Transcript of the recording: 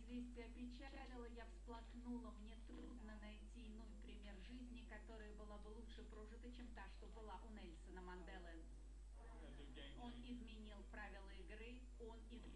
известие опечалило, я всплакнула. Мне трудно найти иной пример жизни, которая была бы лучше прожита, чем та, что была у Нельсона Манделы. Он изменил правила игры, он изменил